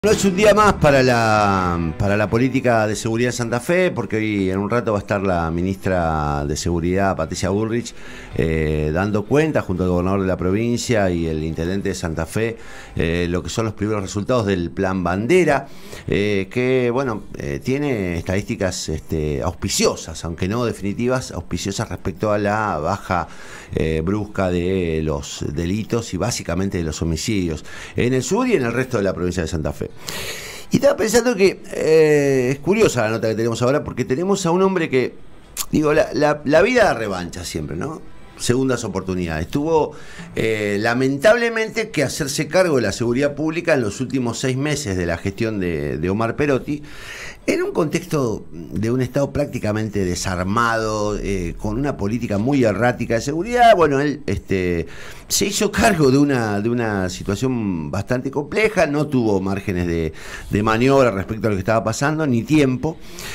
No es un día más para la política de seguridad de Santa Fe, porque hoy en un rato va a estar la ministra de Seguridad, Patricia Bullrich, dando cuenta junto al gobernador de la provincia y el intendente de Santa Fe lo que son los primeros resultados del plan Bandera, que bueno, tiene estadísticas auspiciosas, aunque no definitivas, auspiciosas respecto a la baja brusca de los delitos y básicamente de los homicidios en el sur y en el resto de la provincia de Santa Fe. Y estaba pensando que es curiosa la nota que tenemos ahora, porque tenemos a un hombre que, digo, la vida da revancha siempre, ¿no? Segundas oportunidades. Tuvo lamentablemente que hacerse cargo de la seguridad pública en los últimos 6 meses de la gestión de Omar Perotti, en un contexto de un Estado prácticamente desarmado, con una política muy errática de seguridad. Bueno, él se hizo cargo de una situación bastante compleja, no tuvo márgenes de maniobra respecto a lo que estaba pasando, ni tiempo,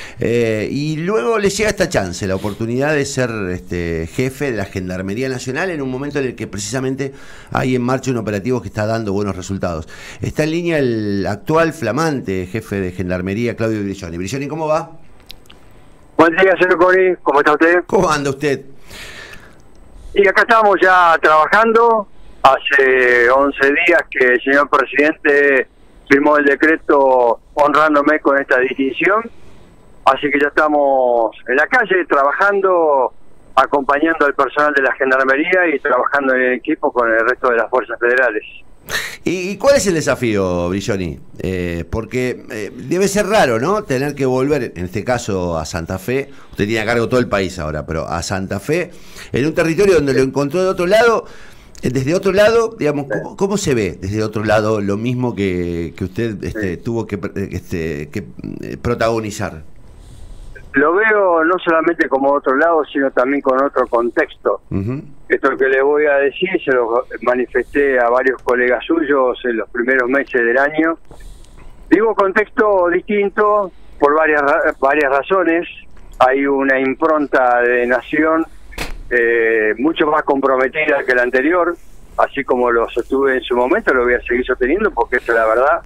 y luego le llega esta chance, la oportunidad de ser jefe de la Gendarmería Nacional en un momento en el que precisamente hay en marcha un operativo que está dando buenos resultados. Está en línea el actual flamante jefe de Gendarmería, Claudio Brilloni. Brilloni, ¿cómo va? Buen día, señor Cori, ¿cómo está usted? ¿Cómo anda usted? Y acá estamos ya trabajando. Hace 11 días que el señor presidente firmó el decreto honrándome con esta distinción. Así que ya estamos en la calle trabajando, acompañando al personal de la Gendarmería y trabajando en equipo con el resto de las fuerzas federales. ¿Y cuál es el desafío, Brilloni? Porque debe ser raro, ¿no? Tener que volver, en este caso a Santa Fe. Usted tiene a cargo todo el país ahora, pero a Santa Fe, en un territorio donde lo encontró de otro lado. Desde otro lado, digamos, ¿cómo se ve desde otro lado lo mismo que usted tuvo que protagonizar? Lo veo no solamente como otro lado, sino también con otro contexto. Esto que le voy a decir se lo manifesté a varios colegas suyos en los primeros meses del año. Digo contexto distinto por varias razones. Hay una impronta de nación mucho más comprometida que la anterior, así como lo sostuve en su momento, lo voy a seguir sosteniendo porque esa es la verdad.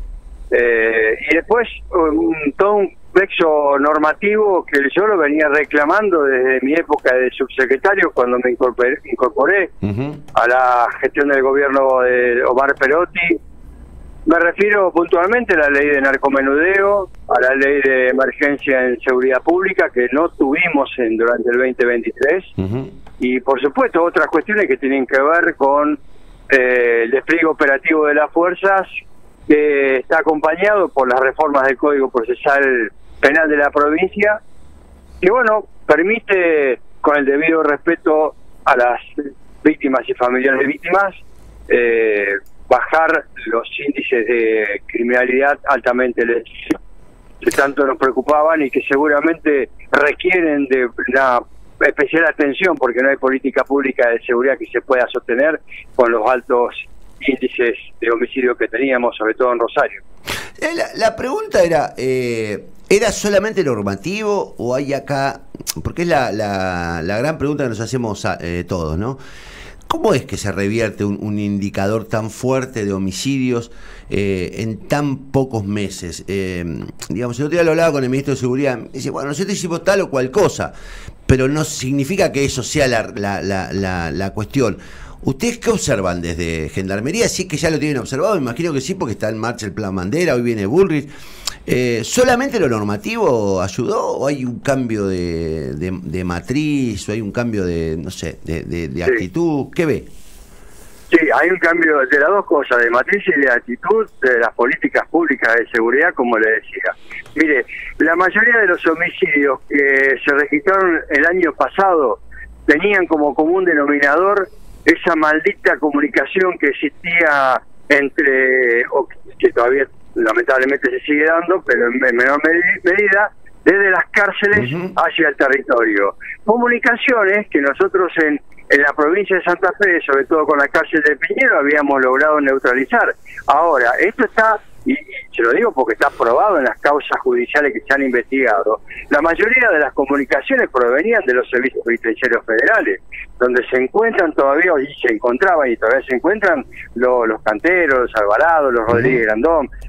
Y después todo un plexo normativo que yo lo venía reclamando desde mi época de subsecretario, cuando me incorporé a la gestión del gobierno de Omar Perotti. Me refiero puntualmente a la ley de narcomenudeo, a la ley de emergencia en seguridad pública que no tuvimos durante el 2023, y por supuesto otras cuestiones que tienen que ver con el despliegue operativo de las fuerzas, que está acompañado por las reformas del Código Procesal Penal de la provincia, que bueno, permite, con el debido respeto a las víctimas y familiares de víctimas, bajar los índices de criminalidad altamente lesivos que tanto nos preocupaban y que seguramente requieren de una especial atención, porque no hay política pública de seguridad que se pueda sostener con los altos índices de homicidio que teníamos, sobre todo en Rosario. La pregunta ¿era solamente normativo o hay acá? Porque es la gran pregunta que nos hacemos todos, ¿no? ¿Cómo es que se revierte un indicador tan fuerte de homicidios en tan pocos meses? Digamos, el otro día lo hablaba con el ministro de Seguridad, me dice, bueno, nosotros hicimos tal o cual cosa, pero no significa que eso sea la cuestión. ¿Ustedes qué observan desde Gendarmería? Sí, que ya lo tienen observado, me imagino que sí, porque está en marcha el plan Bandera, hoy viene Bullrich. ¿Solamente lo normativo ayudó o hay un cambio de matriz o hay un cambio de, no sé, de actitud? ¿Qué ve? Sí, hay un cambio de las dos cosas, de matriz y de actitud de las políticas públicas de seguridad, como le decía. Mire, la mayoría de los homicidios que se registraron el año pasado tenían como común denominador esa maldita comunicación que existía entre, que todavía lamentablemente se sigue dando, pero en menor medida, desde las cárceles hacia el territorio. Comunicaciones que nosotros en la provincia de Santa Fe, sobre todo con la cárcel de Piñero, habíamos logrado neutralizar. Ahora, esto está, y se lo digo porque está probado en las causas judiciales que se han investigado, la mayoría de las comunicaciones provenían de los servicios penitenciarios federales, donde se encuentran todavía, y se encontraban y todavía se encuentran los Canteros, los Alvarado, los Rodríguez Grandón.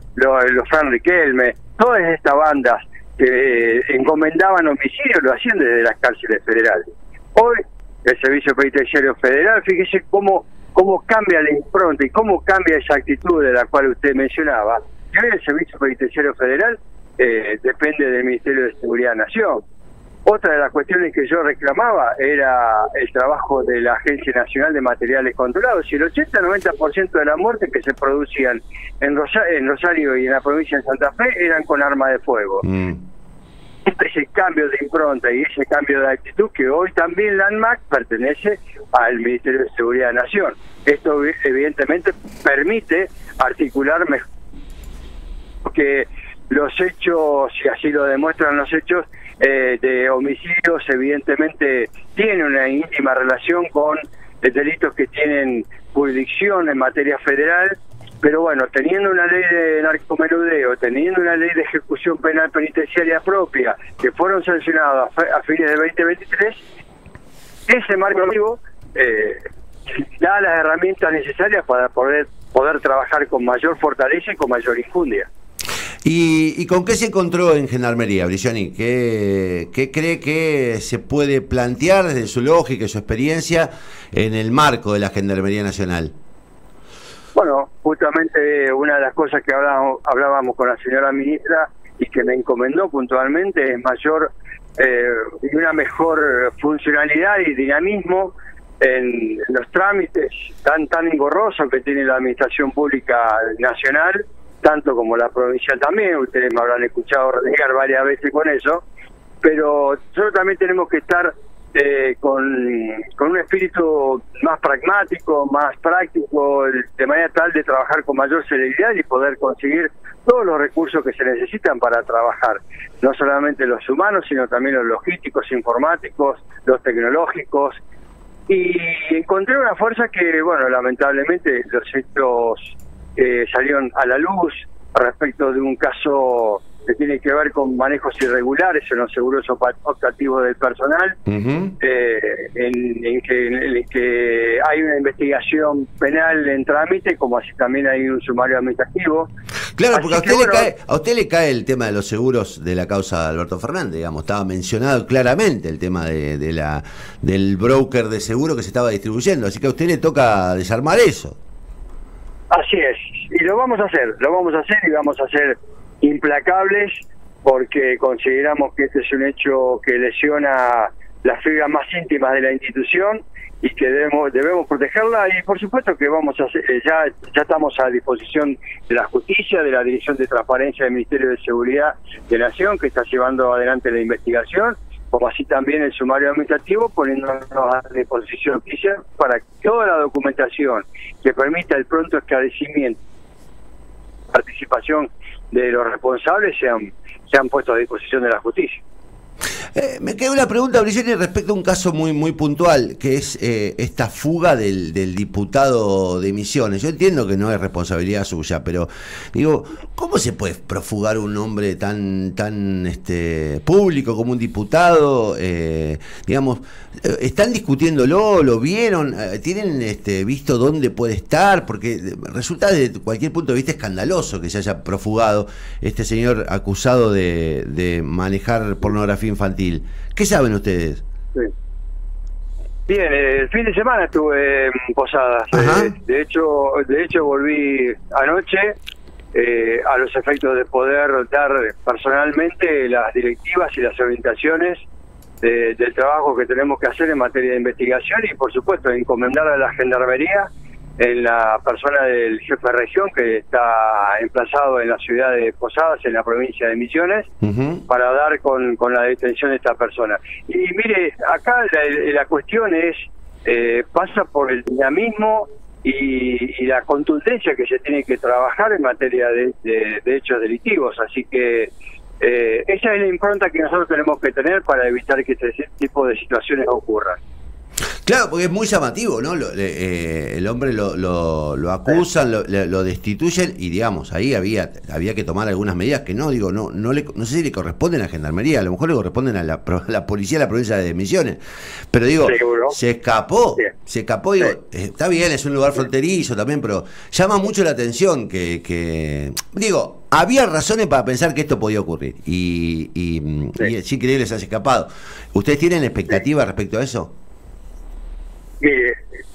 los Fran Riquelme, todas estas bandas que encomendaban homicidios lo hacían desde las cárceles federales. Hoy el Servicio Penitenciario Federal, fíjese cómo cambia la impronta y cómo cambia esa actitud de la cual usted mencionaba. Y hoy el Servicio Penitenciario Federal depende del Ministerio de Seguridad de la Nación. Otra de las cuestiones que yo reclamaba era el trabajo de la Agencia Nacional de Materiales Controlados. Y el 80-90% de las muertes que se producían en Rosario y en la provincia de Santa Fe eran con arma de fuego. Ese cambio de impronta y ese cambio de actitud que hoy también la ANMAC pertenece al Ministerio de Seguridad de la Nación. Esto evidentemente permite articular mejor, porque los hechos, si así lo demuestran los hechos, de homicidios evidentemente tienen una íntima relación con delitos que tienen jurisdicción en materia federal, pero bueno, teniendo una ley de narcomenudeo, teniendo una ley de ejecución penal penitenciaria propia, que fueron sancionadas a fines de 2023, ese marco vivo da las herramientas necesarias para poder trabajar con mayor fortaleza y con mayor infundia. ¿Y con qué se encontró en Gendarmería, Bricioni? ¿Qué cree que se puede plantear desde su lógica y su experiencia en el marco de la Gendarmería Nacional? Bueno, justamente una de las cosas que hablábamos con la señora ministra y que me encomendó puntualmente es mayor y una mejor funcionalidad y dinamismo en los trámites tan engorrosos que tiene la Administración Pública Nacional, tanto como la provincial también. Ustedes me habrán escuchado renegar varias veces con eso, pero nosotros también tenemos que estar con un espíritu más pragmático, más práctico, de manera tal de trabajar con mayor celeridad y poder conseguir todos los recursos que se necesitan para trabajar, no solamente los humanos, sino también los logísticos, informáticos, los tecnológicos. Y encontré una fuerza que, bueno, lamentablemente los hechos salieron a la luz respecto de un caso que tiene que ver con manejos irregulares en los seguros optativos del personal, en que hay una investigación penal en trámite, como así también hay un sumario administrativo. Claro, porque a usted le cae el tema de los seguros de la causa de Alberto Fernández, digamos, estaba mencionado claramente el tema del broker de seguro que se estaba distribuyendo, así que a usted le toca desarmar eso. Así es, y lo vamos a hacer y vamos a ser implacables, porque consideramos que este es un hecho que lesiona las fibras más íntimas de la institución y que debemos protegerla, y por supuesto que vamos a hacer, ya estamos a disposición de la justicia, de la Dirección de Transparencia del Ministerio de Seguridad de la Nación, que está llevando adelante la investigación, como así también el sumario administrativo, poniéndonos a disposición para que toda la documentación que permita el pronto esclarecimiento, participación de los responsables sean puestos a disposición de la justicia. Me queda una pregunta, Bricioni, respecto a un caso muy puntual, que es esta fuga del diputado de Misiones. Yo entiendo que no es responsabilidad suya, pero digo, ¿cómo se puede profugar un hombre tan público como un diputado? Digamos, ¿están discutiéndolo? ¿Lo vieron? ¿Tienen visto dónde puede estar? Porque resulta desde cualquier punto de vista escandaloso que se haya profugado este señor acusado de manejar pornografía infantil. ¿Qué saben ustedes? Sí. Bien, el fin de semana estuve en Posadas. De hecho volví anoche a los efectos de poder dar personalmente las directivas y las orientaciones del trabajo que tenemos que hacer en materia de investigación, y por supuesto encomendar a la Gendarmería en la persona del jefe de región, que está emplazado en la ciudad de Posadas, en la provincia de Misiones, para dar con la detención de esta persona. Y mire, acá la cuestión es pasa por el dinamismo y la contundencia que se tiene que trabajar en materia de hechos delictivos, así que esa es la impronta que nosotros tenemos que tener para evitar que este tipo de situaciones ocurran. Claro, porque es muy llamativo, ¿no? El hombre lo acusan, lo destituyen y, digamos, ahí había que tomar algunas medidas que no sé si le corresponden a Gendarmería, a lo mejor le corresponden a la policía de la provincia de Misiones. Pero digo, ¿Seguro? se escapó, digo, está bien, es un lugar fronterizo también, pero llama mucho la atención que digo, había razones para pensar que esto podía ocurrir y es increíble, se ha escapado. ¿Ustedes tienen expectativa respecto a eso? Mire,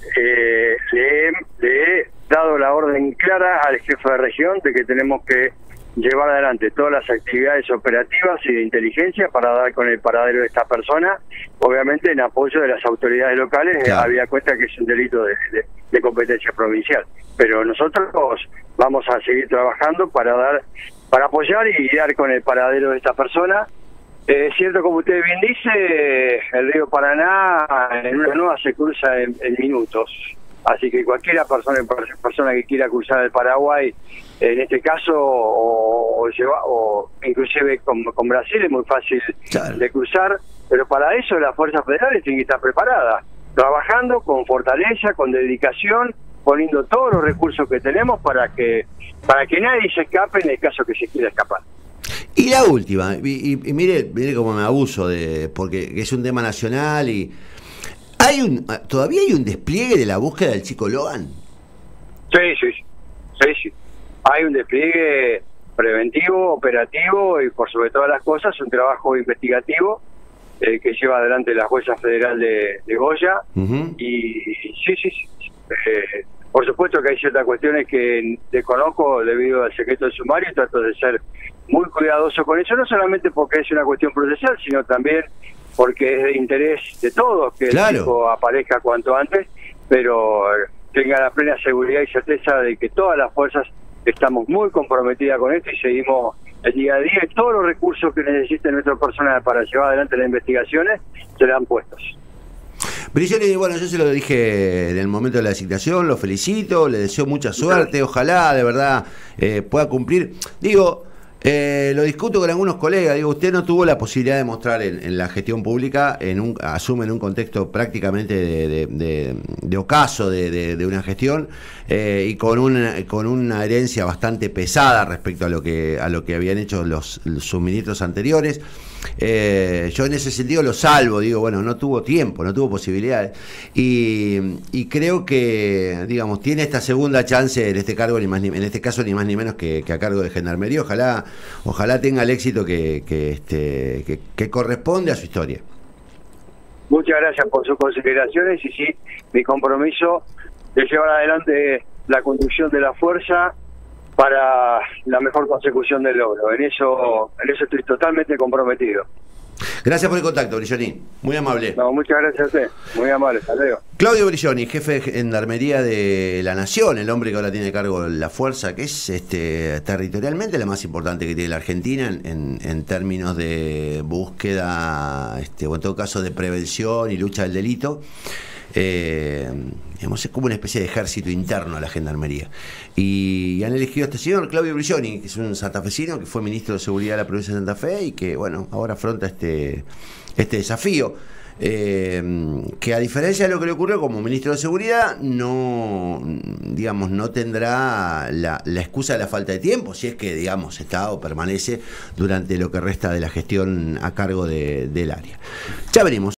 le he dado la orden clara al jefe de región de que tenemos que llevar adelante todas las actividades operativas y de inteligencia para dar con el paradero de esta persona, obviamente en apoyo de las autoridades locales, claro. Había cuenta que es un delito de competencia provincial, pero nosotros vamos a seguir trabajando para apoyar y dar con el paradero de esta persona. Es cierto, como usted bien dice, el río Paraná en una nueva se cruza en minutos, así que cualquier persona que quiera cruzar el Paraguay, en este caso, o inclusive con Brasil, es muy fácil de cruzar, pero para eso las fuerzas federales tienen que estar preparadas, trabajando con fortaleza, con dedicación, poniendo todos los recursos que tenemos para que nadie se escape en el caso que se quiera escapar. Y la última, y mire cómo me abuso porque es un tema nacional y todavía hay un despliegue de la búsqueda del chico Logan. Sí. Hay un despliegue preventivo, operativo y por sobre todas las cosas un trabajo investigativo que lleva adelante la jueza federal de Goya. Y sí. Por supuesto que hay ciertas cuestiones que desconozco debido al secreto del sumario y trato de ser muy cuidadoso con eso, no solamente porque es una cuestión procesal, sino también porque es de interés de todos que el chico aparezca cuanto antes, pero tenga la plena seguridad y certeza de que todas las fuerzas estamos muy comprometidas con esto y seguimos el día a día y todos los recursos que necesite nuestro personal para llevar adelante las investigaciones serán puestos. Brilloni, bueno, yo se lo dije en el momento de la designación, lo felicito, le deseo mucha suerte, ojalá de verdad pueda cumplir. Digo, lo discuto con algunos colegas, digo, usted no tuvo la posibilidad de mostrar en la gestión pública, asume en un contexto prácticamente de ocaso de una gestión y con una herencia bastante pesada respecto a lo que habían hecho sus ministros anteriores. Yo en ese sentido lo salvo, digo, bueno, no tuvo tiempo, no tuvo posibilidades y creo que, digamos, tiene esta segunda chance en este cargo, en este caso ni más ni menos que a cargo de Gendarmería. Ojalá tenga el éxito que corresponde a su historia. Muchas gracias por sus consideraciones y sí, mi compromiso de llevar adelante la conducción de la fuerza para la mejor consecución del logro. En eso estoy totalmente comprometido. Gracias por el contacto, Brilloni. Muy amable. No, muchas gracias a usted. Muy amable. Hasta luego. Claudio Brilloni, jefe de Gendarmería de la Nación, el hombre que ahora tiene a cargo la fuerza, que es territorialmente la más importante que tiene la Argentina en términos de búsqueda, o en todo caso de prevención y lucha del delito. Digamos, es como una especie de ejército interno a la Gendarmería. Y han elegido a este señor, Claudio Brilloni, que es un santafesino, que fue ministro de Seguridad de la provincia de Santa Fe y que, bueno, ahora afronta este desafío. Que a diferencia de lo que le ocurrió como ministro de Seguridad, no tendrá la excusa de la falta de tiempo, si es que, digamos, está o permanece durante lo que resta de la gestión a cargo del área. Ya venimos.